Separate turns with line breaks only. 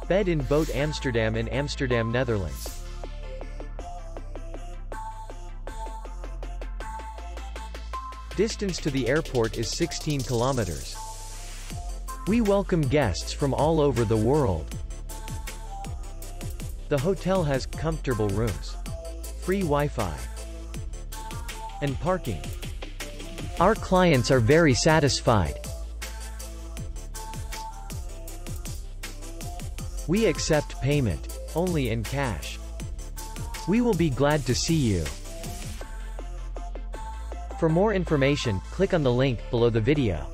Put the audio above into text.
Bed in Boat Amsterdam in Amsterdam, Netherlands. Distance to the airport is 16 kilometers. We welcome guests from all over the world. The hotel has comfortable rooms, free Wi-Fi, and parking. Our clients are very satisfied. We accept payment only in cash. We will be glad to see you. For more information, click on the link below the video.